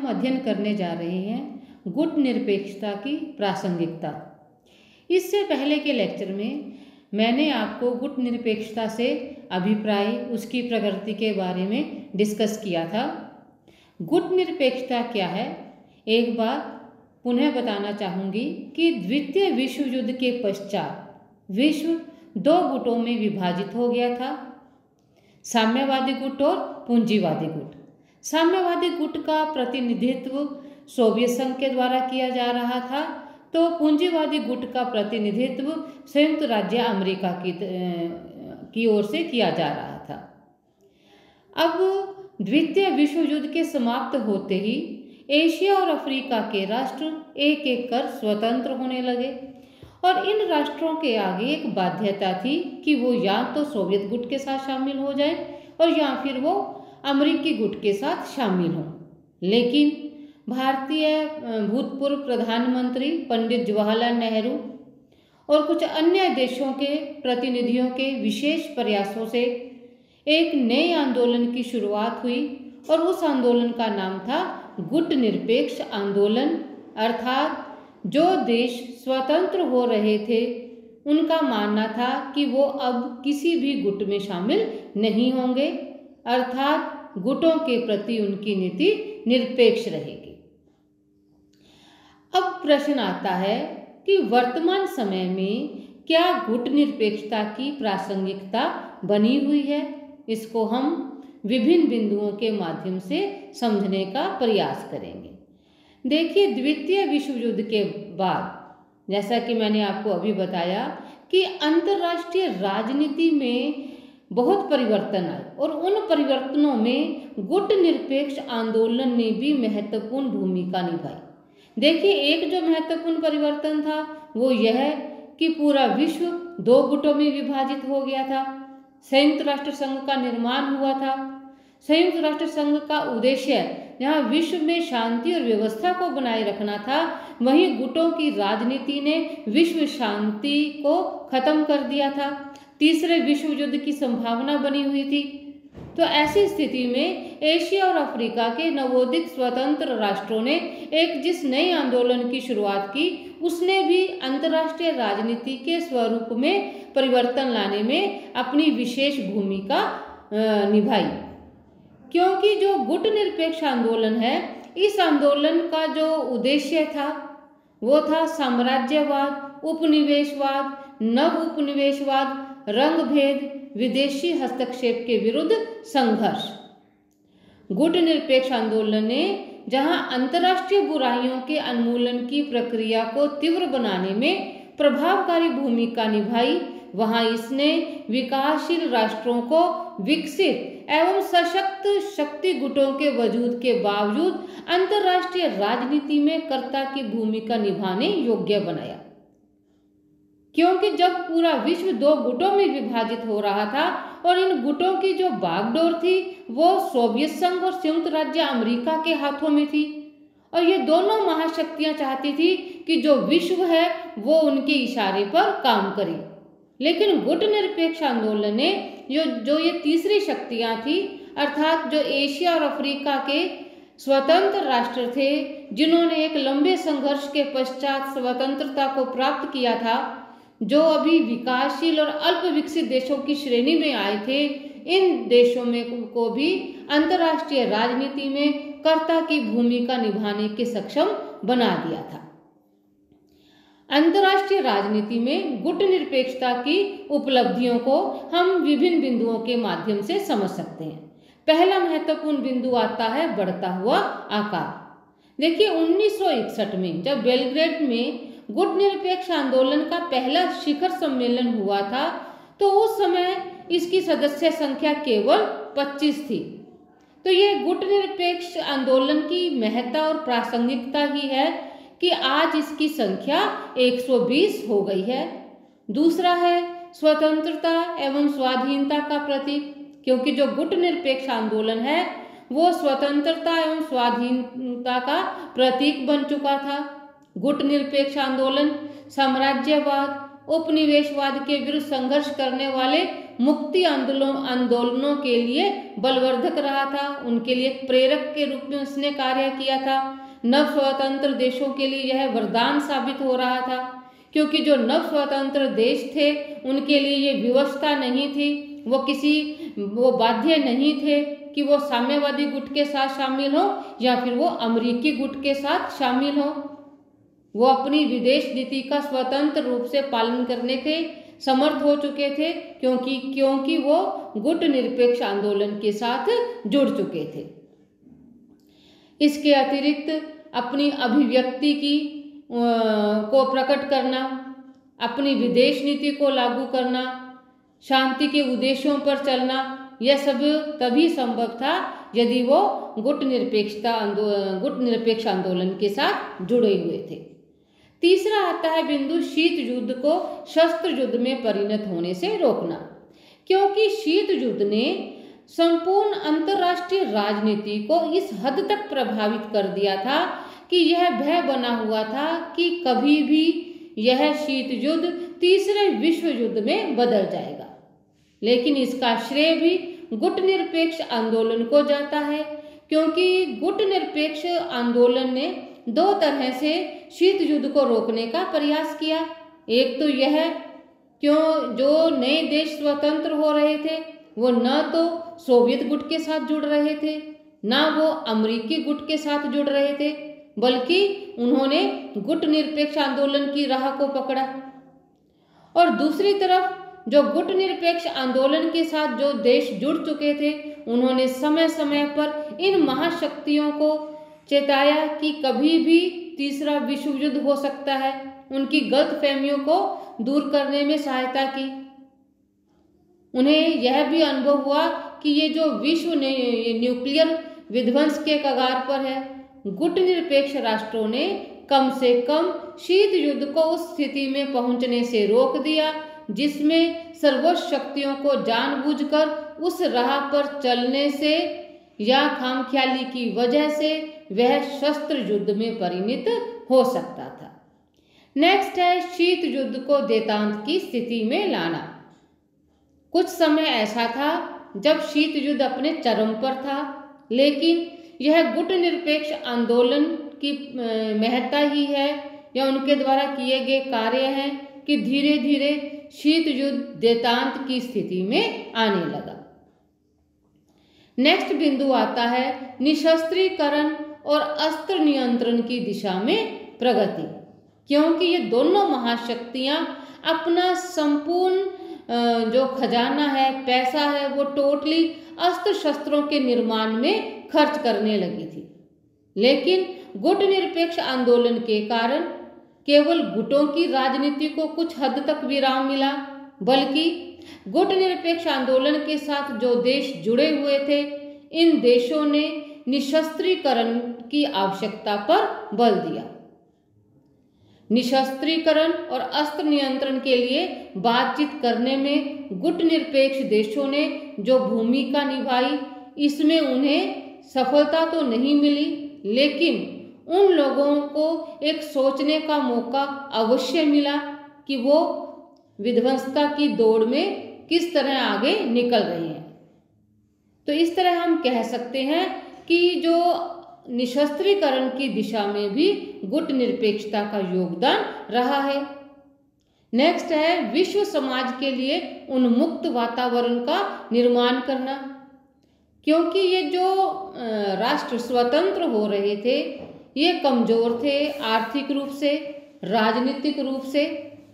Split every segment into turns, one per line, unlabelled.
हम अध्ययन करने जा रहे हैं गुट निरपेक्षता की प्रासंगिकता। इससे पहले के लेक्चर में मैंने आपको गुट निरपेक्षता से अभिप्राय, उसकी प्रकृति के बारे में डिस्कस किया था। गुट निरपेक्षता क्या है, एक बार पुनः बताना चाहूँगी कि द्वितीय विश्व युद्ध के पश्चात विश्व दो गुटों में विभाजित हो गया था, साम्यवादी गुट और पूंजीवादी गुट। साम्यवादी गुट का प्रतिनिधित्व सोवियत संघ के द्वारा किया जा रहा था, तो पूंजीवादी गुट का प्रतिनिधित्व संयुक्त राज्य अमेरिका की ओर से किया जा रहा था। अब द्वितीय विश्व युद्ध के समाप्त होते ही एशिया और अफ्रीका के राष्ट्र एक एक कर स्वतंत्र होने लगे और इन राष्ट्रों के आगे एक बाध्यता थी कि वो या तो सोवियत गुट के साथ शामिल हो जाए और या फिर वो अमेरिकी गुट के साथ शामिल हों। लेकिन भारतीय भूतपूर्व प्रधानमंत्री पंडित जवाहरलाल नेहरू और कुछ अन्य देशों के प्रतिनिधियों के विशेष प्रयासों से एक नए आंदोलन की शुरुआत हुई और उस आंदोलन का नाम था गुट निरपेक्ष आंदोलन। अर्थात जो देश स्वतंत्र हो रहे थे उनका मानना था कि वो अब किसी भी गुट में शामिल नहीं होंगे, अर्थात गुटों के प्रति उनकी नीति निरपेक्ष रहेगी। अब प्रश्न आता है कि वर्तमान समय में क्या गुट निरपेक्षता की प्रासंगिकता बनी हुई है। इसको हम विभिन्न बिंदुओं के माध्यम से समझने का प्रयास करेंगे। देखिए, द्वितीय विश्व युद्ध के बाद जैसा कि मैंने आपको अभी बताया कि अंतर्राष्ट्रीय राजनीति में बहुत परिवर्तन आए और उन परिवर्तनों में गुट निरपेक्ष आंदोलन ने भी महत्वपूर्ण भूमिका निभाई। देखिए, एक जो महत्वपूर्ण परिवर्तन था वो यह कि पूरा विश्व दो गुटों में विभाजित हो गया था। संयुक्त राष्ट्र संघ का निर्माण हुआ था। संयुक्त राष्ट्र संघ का उद्देश्य जहाँ विश्व में शांति और व्यवस्था को बनाए रखना था, वहीं गुटों की राजनीति ने विश्व शांति को खत्म कर दिया था। तीसरे विश्व युद्ध की संभावना बनी हुई थी। तो ऐसी स्थिति में एशिया और अफ्रीका के नवोदित स्वतंत्र राष्ट्रों ने एक जिस नए आंदोलन की शुरुआत की, उसने भी अंतर्राष्ट्रीय राजनीति के स्वरूप में परिवर्तन लाने में अपनी विशेष भूमिका निभाई। क्योंकि जो गुट निरपेक्ष आंदोलन है, इस आंदोलन का जो उद्देश्य था वो था साम्राज्यवाद, उपनिवेशवाद, नव उपनिवेशवाद, रंग भेद, विदेशी हस्तक्षेप के विरुद्ध संघर्ष। गुट निरपेक्ष आंदोलन ने जहां अंतर्राष्ट्रीय बुराइयों के उन्मूलन की प्रक्रिया को तीव्र बनाने में प्रभावकारी भूमिका निभाई, वहां इसने विकासशील राष्ट्रों को विकसित एवं सशक्त शक्ति गुटों के वजूद के बावजूद अंतर्राष्ट्रीय राजनीति में कर्ता की भूमिका निभाने योग्य बनाया। क्योंकि जब पूरा विश्व दो गुटों में विभाजित हो रहा था और इन गुटों की जो बागडोर थी वो सोवियत संघ और संयुक्त राज्य अमेरिका के हाथों में थी और ये दोनों महाशक्तियां चाहती थी कि जो विश्व है वो उनके इशारे पर काम करे। लेकिन गुट निरपेक्ष आंदोलन ने जो ये तीसरी शक्तियां थी, अर्थात जो एशिया और अफ्रीका के स्वतंत्र राष्ट्र थे जिन्होंने एक लंबे संघर्ष के पश्चात स्वतंत्रता को प्राप्त किया था, जो अभी विकासशील और अल्प विकसित देशों की श्रेणी में आए थे, इन देशों में को भी अंतर्राष्ट्रीय राजनीति में कर्ता की भूमिका निभाने के सक्षम बना दिया था। अंतर्राष्ट्रीय राजनीति में गुट निरपेक्षता की उपलब्धियों को हम विभिन्न बिंदुओं के माध्यम से समझ सकते हैं। पहला महत्वपूर्ण बिंदु आता है बढ़ता हुआ आकार। देखिए, 1961 में जब बेलग्रेड में गुट निरपेक्ष आंदोलन का पहला शिखर सम्मेलन हुआ था, तो उस समय इसकी सदस्य संख्या केवल 25 थी। तो ये गुट निरपेक्ष आंदोलन की महत्ता और प्रासंगिकता ही है कि आज इसकी संख्या 120 हो गई है। दूसरा है स्वतंत्रता एवं स्वाधीनता का प्रतीक, क्योंकि जो गुट निरपेक्ष आंदोलन है वो स्वतंत्रता एवं स्वाधीनता का प्रतीक बन चुका था। गुट निरपेक्ष आंदोलन साम्राज्यवाद, उपनिवेशवाद के विरुद्ध संघर्ष करने वाले मुक्ति आंदोलनों के लिए बलवर्धक रहा था, उनके लिए प्रेरक के रूप में उसने कार्य किया था। नव स्वतंत्र देशों के लिए यह वरदान साबित हो रहा था, क्योंकि जो नव स्वतंत्र देश थे उनके लिए ये व्यवस्था नहीं थी, वो बाध्य नहीं थे कि वो साम्यवादी गुट के साथ शामिल हो या फिर वो अमेरिकी गुट के साथ शामिल हो। वो अपनी विदेश नीति का स्वतंत्र रूप से पालन करने के समर्थ हो चुके थे, क्योंकि वो गुट निरपेक्ष आंदोलन के साथ जुड़ चुके थे। इसके अतिरिक्त अपनी अभिव्यक्ति को प्रकट करना, अपनी विदेश नीति को लागू करना, शांति के उद्देश्यों पर चलना, यह सब तभी संभव था यदि वो गुट निरपेक्ष आंदोलन के साथ जुड़े हुए थे। तीसरा आता है बिंदु, शीत युद्ध को शस्त्र युद्ध में परिणत होने से रोकना, क्योंकि शीत युद्ध ने संपूर्ण अंतर्राष्ट्रीय राजनीति को इस हद तक प्रभावित कर दिया था कि यह भय बना हुआ था कि कभी भी यह शीत युद्ध तीसरे विश्व युद्ध में बदल जाएगा। लेकिन इसका श्रेय भी गुट निरपेक्ष आंदोलन को जाता है, क्योंकि गुट निरपेक्ष आंदोलन ने दो तरह से शीत युद्ध को रोकने का प्रयास किया। एक तो यह जो नए देश स्वतंत्र हो रहे थे वो न तो सोवियत गुट के साथ जुड़ रहे थे, ना वो अमेरिकी गुट के साथ जुड़ रहे थे, बल्कि उन्होंने गुट निरपेक्ष आंदोलन की राह को पकड़ा। और दूसरी तरफ जो गुट निरपेक्ष आंदोलन के साथ जो देश जुड़ चुके थे, उन्होंने समय समय पर इन महाशक्तियों को चेताया कि कभी भी तीसरा विश्व युद्ध हो सकता है, उनकी गलतफहमियों को दूर करने में सहायता की। उन्हें यह भी अनुभव हुआ कि ये जो विश्व न्यूक्लियर विध्वंस के कगार पर है, गुट निरपेक्ष राष्ट्रों ने कम से कम शीत युद्ध को उस स्थिति में पहुंचने से रोक दिया जिसमें सर्वोच्च शक्तियों को जानबूझकर उस राह पर चलने से या खामख्याली की वजह से वह शस्त्र युद्ध में परिणत हो सकता था। नेक्स्ट है शीत युद्ध को देतांत की स्थिति में लाना। कुछ समय ऐसा था जब शीत युद्ध अपने चरम पर था, लेकिन यह गुट निरपेक्ष आंदोलन की महत्ता ही है या उनके द्वारा किए गए कार्य हैं कि धीरे धीरे शीत युद्ध देतांत की स्थिति में आने लगा। नेक्स्ट बिंदु आता है निशस्त्रीकरण और अस्त्र नियंत्रण की दिशा में प्रगति, क्योंकि ये दोनों महाशक्तियां अपना संपूर्ण जो खजाना है, पैसा है, वो टोटली अस्त्र शस्त्रों के निर्माण में खर्च करने लगी थी। लेकिन गुट निरपेक्ष आंदोलन के कारण केवल गुटों की राजनीति को कुछ हद तक विराम मिला, बल्कि गुट निरपेक्ष आंदोलन के साथ जो देश जुड़े हुए थे, इन देशों ने निशस्त्रीकरण की आवश्यकता पर बल दिया। निशस्त्रीकरण और अस्त्र नियंत्रण के लिए बातचीत करने में गुट निरपेक्ष देशों ने जो भूमिका निभाई, इसमें उन्हें सफलता तो नहीं मिली, लेकिन उन लोगों को एक सोचने का मौका अवश्य मिला कि वो विध्वंसता की दौड़ में किस तरह आगे निकल रहे हैं। तो इस तरह हम कह सकते हैं कि जो निशस्त्रीकरण की दिशा में भी गुट निरपेक्षता का योगदान रहा है। नेक्स्ट है विश्व समाज के लिए उन्मुक्त वातावरण का निर्माण करना, क्योंकि ये जो राष्ट्र स्वतंत्र हो रहे थे ये कमजोर थे आर्थिक रूप से, राजनीतिक रूप से,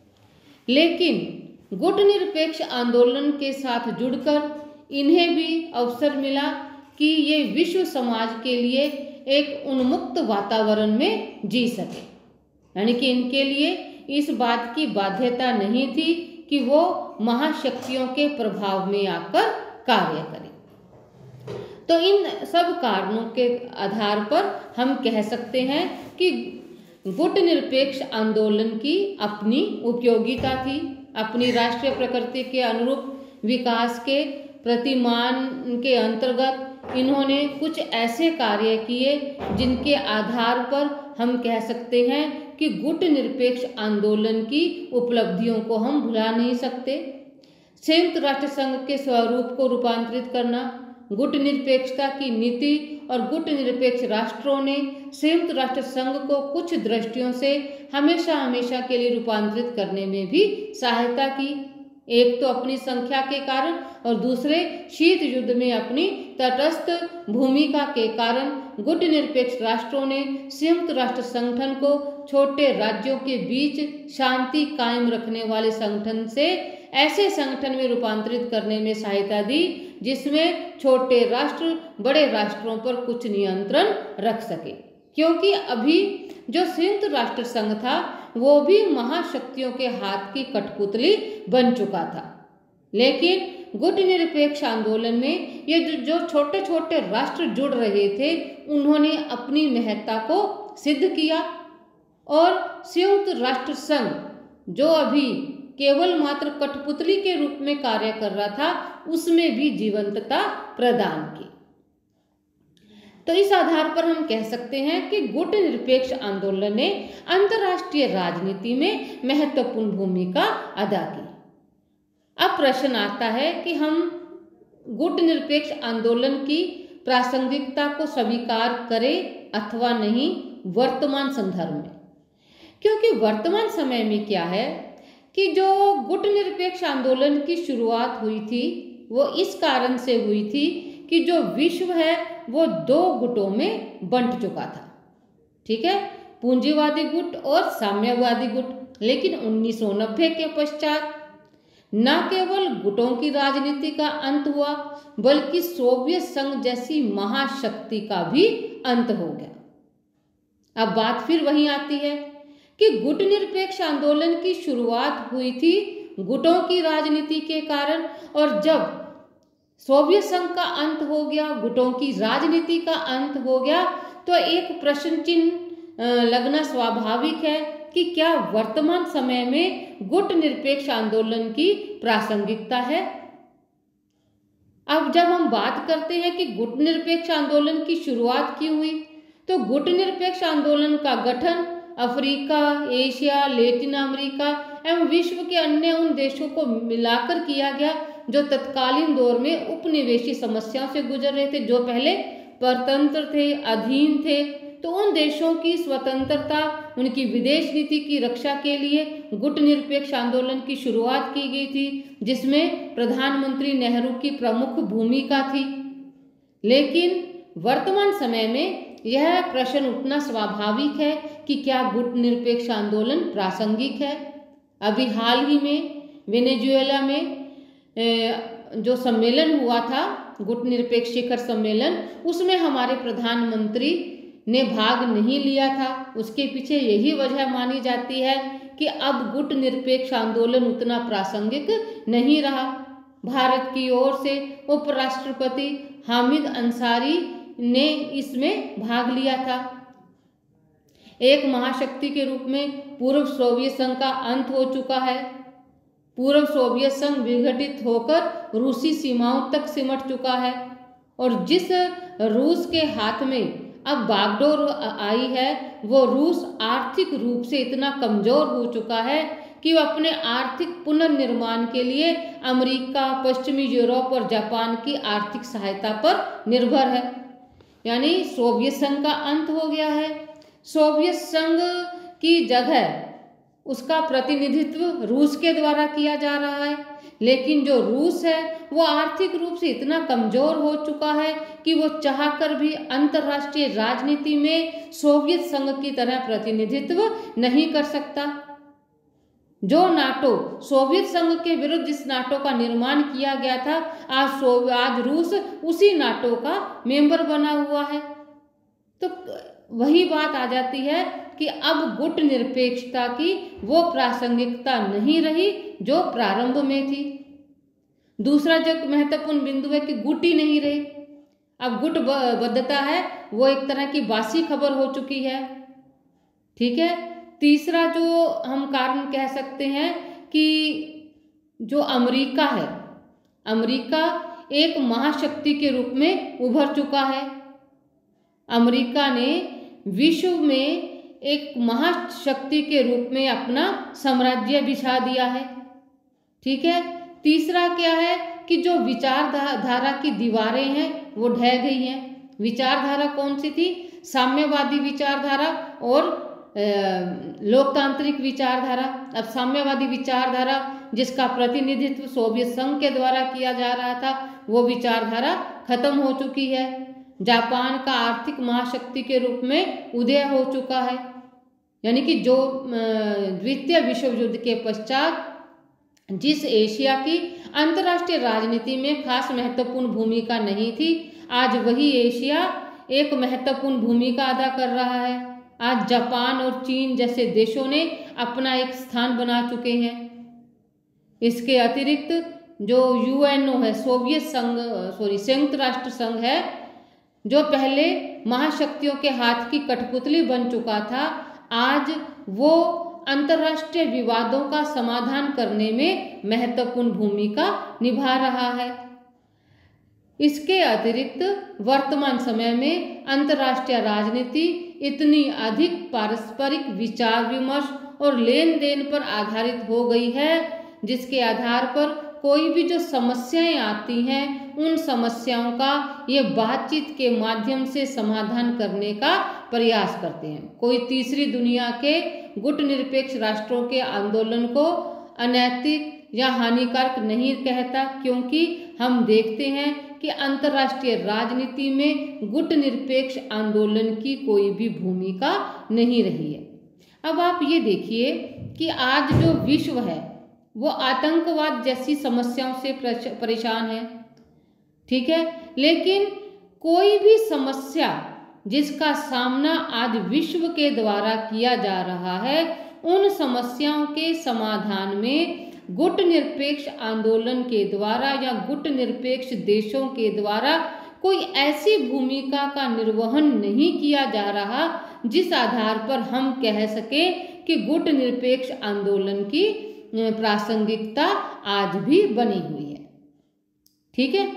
लेकिन गुट निरपेक्ष आंदोलन के साथ जुड़कर इन्हें भी अवसर मिला कि ये विश्व समाज के लिए एक उन्मुक्त वातावरण में जी सके, यानी कि इनके लिए इस बात की बाध्यता नहीं थी कि वो महाशक्तियों के प्रभाव में आकर कार्य करें। तो इन सब कारणों के आधार पर हम कह सकते हैं कि गुट निरपेक्ष आंदोलन की अपनी उपयोगिता थी। अपनी राष्ट्रीय प्रकृति के अनुरूप विकास के प्रतिमान के अंतर्गत इन्होंने कुछ ऐसे कार्य किए जिनके आधार पर हम कह सकते हैं कि गुट निरपेक्ष आंदोलन की उपलब्धियों को हम भुला नहीं सकते। संयुक्त राष्ट्र संघ के स्वरूप को रूपांतरित करना, गुट निरपेक्षता की नीति और गुट निरपेक्ष राष्ट्रों ने संयुक्त राष्ट्र संघ को कुछ दृष्टियों से हमेशा हमेशा के लिए रूपांतरित करने में भी सहायता की। एक तो अपनी संख्या के कारण और दूसरे शीत युद्ध में अपनी तटस्थ भूमिका के कारण गुट निरपेक्ष राष्ट्रों ने संयुक्त राष्ट्र संगठन को छोटे राज्यों के बीच शांति कायम रखने वाले संगठन से ऐसे संगठन में रूपांतरित करने में सहायता दी जिसमें छोटे राष्ट्र बड़े राष्ट्रों पर कुछ नियंत्रण रख सके, क्योंकि अभी जो संयुक्त राष्ट्र संघ था वो भी महाशक्तियों के हाथ की कठपुतली बन चुका था। लेकिन गुट निरपेक्ष आंदोलन में ये जो छोटे छोटे राष्ट्र जुड़ रहे थे उन्होंने अपनी महत्ता को सिद्ध किया और संयुक्त राष्ट्र संघ जो अभी केवल मात्र कठपुतली के रूप में कार्य कर रहा था उसमें भी जीवंतता प्रदान की। तो इस आधार पर हम कह सकते हैं कि गुट निरपेक्ष आंदोलन ने अंतर्राष्ट्रीय राजनीति में महत्वपूर्ण भूमिका अदा की। अब प्रश्न आता है कि हम गुट निरपेक्ष आंदोलन की प्रासंगिकता को स्वीकार करें अथवा नहीं वर्तमान संदर्भ में, क्योंकि वर्तमान समय में क्या है कि जो गुट निरपेक्ष आंदोलन की शुरुआत हुई थी वो इस कारण से हुई थी कि जो विश्व है वो दो गुटों में बंट चुका था। ठीक है, पूंजीवादी गुट और साम्यवादी गुट। लेकिन 1990 के पश्चात न केवल गुटों की राजनीति का अंत हुआ बल्कि सोवियत संघ जैसी महाशक्ति का भी अंत हो गया। अब बात फिर वहीं आती है कि गुट निरपेक्ष आंदोलन की शुरुआत हुई थी गुटों की राजनीति के कारण, और जब सोवियत संघ का अंत हो गया, गुटों की राजनीति का अंत हो गया, तो एक प्रश्न चिन्ह लगना स्वाभाविक है कि क्या वर्तमान समय में गुट निरपेक्ष आंदोलन की प्रासंगिकता है। अब जब हम बात करते हैं कि गुट निरपेक्ष आंदोलन की शुरुआत क्यों हुई, तो गुट निरपेक्ष आंदोलन का गठन अफ्रीका, एशिया, लैटिन अमेरिका एवं विश्व के अन्य उन देशों को मिलाकर किया गया जो तत्कालीन दौर में उपनिवेशी समस्याओं से गुजर रहे थे, जो पहले परतंत्र थे, अधीन थे। तो उन देशों की स्वतंत्रता, उनकी विदेश नीति की रक्षा के लिए गुट निरपेक्ष आंदोलन की शुरुआत की गई थी, जिसमें प्रधानमंत्री नेहरू की प्रमुख भूमिका थी। लेकिन वर्तमान समय में यह प्रश्न उठना स्वाभाविक है कि क्या गुट निरपेक्ष आंदोलन प्रासंगिक है। अभी हाल ही में वेनेजुएला में जो सम्मेलन हुआ था, गुट निरपेक्ष शिखर सम्मेलन, उसमें हमारे प्रधानमंत्री ने भाग नहीं लिया था। उसके पीछे यही वजह मानी जाती है कि अब गुट निरपेक्ष आंदोलन उतना प्रासंगिक नहीं रहा। भारत की ओर से उपराष्ट्रपति हामिद अंसारी ने इसमें भाग लिया था। एक महाशक्ति के रूप में पूर्व सोवियत संघ का अंत हो चुका है। पूर्व सोवियत संघ विघटित होकर रूसी सीमाओं तक सिमट चुका है, और जिस रूस के हाथ में अब बागडोर आई है वो रूस आर्थिक रूप से इतना कमजोर हो चुका है कि वो अपने आर्थिक पुनर्निर्माण के लिए अमेरिका, पश्चिमी यूरोप और जापान की आर्थिक सहायता पर निर्भर है। यानी सोवियत संघ का अंत हो गया है। सोवियत संघ की जगह उसका प्रतिनिधित्व रूस के द्वारा किया जा रहा है, लेकिन जो रूस है वो आर्थिक रूप से इतना कमजोर हो चुका है कि वो चाहकर भी अंतर्राष्ट्रीय राजनीति में सोवियत संघ की तरह प्रतिनिधित्व नहीं कर सकता। जो नाटो, सोवियत संघ के विरुद्ध जिस नाटो का निर्माण किया गया था, आज रूस उसी नाटो का मेंबर बना हुआ है। तो वही बात आ जाती है कि अब गुट निरपेक्षता की वो प्रासंगिकता नहीं रही जो प्रारंभ में थी। दूसरा जो महत्वपूर्ण बिंदु है कि गुट ही नहीं रहे। अब गुट बद्धता है वो एक तरह की बासी खबर हो चुकी है। ठीक है। तीसरा जो हम कारण कह सकते हैं कि जो अमेरिका है, अमेरिका एक महाशक्ति के रूप में उभर चुका है। अमेरिका ने विश्व में एक महाशक्ति के रूप में अपना साम्राज्य बिछा दिया है। ठीक है। तीसरा क्या है कि जो विचारधारा की दीवारें हैं वो ढह गई हैं। विचारधारा कौन सी थी? साम्यवादी विचारधारा और लोकतांत्रिक विचारधारा। अब साम्यवादी विचारधारा जिसका प्रतिनिधित्व सोवियत संघ के द्वारा किया जा रहा था, वो विचारधारा खत्म हो चुकी है। जापान का आर्थिक महाशक्ति के रूप में उदय हो चुका है। यानी कि जो द्वितीय विश्व युद्ध के पश्चात जिस एशिया की अंतर्राष्ट्रीय राजनीति में खास महत्वपूर्ण भूमिका नहीं थी, आज वही एशिया एक महत्वपूर्ण भूमिका अदा कर रहा है। आज जापान और चीन जैसे देशों ने अपना एक स्थान बना चुके हैं। इसके अतिरिक्त जो यूएनओ है, संयुक्त राष्ट्र संघ है, जो पहले महाशक्तियों के हाथ की कठपुतली बन चुका था, आज वो अंतर्राष्ट्रीय विवादों का समाधान करने में महत्वपूर्ण भूमिका निभा रहा है। इसके अतिरिक्त वर्तमान समय में अंतर्राष्ट्रीय राजनीति इतनी अधिक पारस्परिक विचार विमर्श और लेन देन पर आधारित हो गई है, जिसके आधार पर कोई भी जो समस्याएं आती हैं, उन समस्याओं का ये बातचीत के माध्यम से समाधान करने का प्रयास करते हैं। कोई तीसरी दुनिया के गुटनिरपेक्ष राष्ट्रों के आंदोलन को अनैतिक या हानिकारक नहीं कहता, क्योंकि हम देखते हैं कि अंतर्राष्ट्रीय राजनीति में गुटनिरपेक्ष आंदोलन की कोई भी भूमिका नहीं रही है। अब आप ये देखिए कि आज जो विश्व है वो आतंकवाद जैसी समस्याओं से परेशान है, ठीक है, लेकिन कोई भी समस्या जिसका सामना आज विश्व के द्वारा किया जा रहा है, उन समस्याओं के समाधान में गुटनिरपेक्ष आंदोलन के द्वारा या गुटनिरपेक्ष देशों के द्वारा कोई ऐसी भूमिका का निर्वहन नहीं किया जा रहा जिस आधार पर हम कह सकें कि गुटनिरपेक्ष आंदोलन की प्रासंगिकता आज भी बनी हुई है, ठीक है।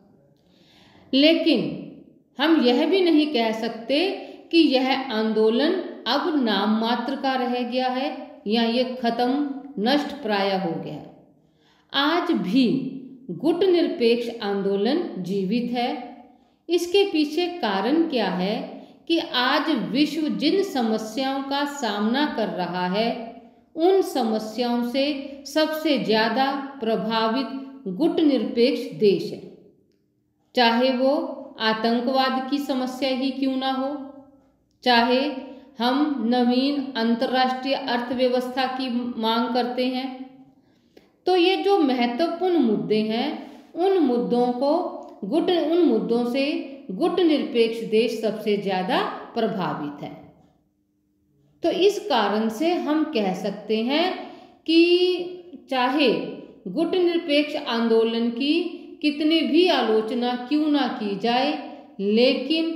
लेकिन हम यह भी नहीं कह सकते कि यह आंदोलन अब नाम मात्र का रह गया है या ये खत्म नष्ट प्राय हो गया है। आज भी गुटनिरपेक्ष आंदोलन जीवित है। इसके पीछे कारण क्या है कि आज विश्व जिन समस्याओं का सामना कर रहा है, उन समस्याओं से सबसे ज़्यादा प्रभावित गुटनिरपेक्ष देश है। चाहे वो आतंकवाद की समस्या ही क्यों ना हो, चाहे हम नवीन अंतर्राष्ट्रीय अर्थव्यवस्था की मांग करते हैं, तो ये जो महत्वपूर्ण मुद्दे हैं, उन मुद्दों से गुटनिरपेक्ष देश सबसे ज़्यादा प्रभावित है। तो इस कारण से हम कह सकते हैं कि चाहे गुटनिरपेक्ष आंदोलन की कितनी भी आलोचना क्यों ना की जाए, लेकिन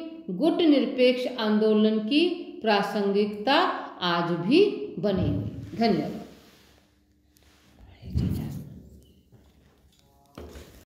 गुटनिरपेक्ष आंदोलन की प्रासंगिकता आज भी बनी हुई। धन्यवाद।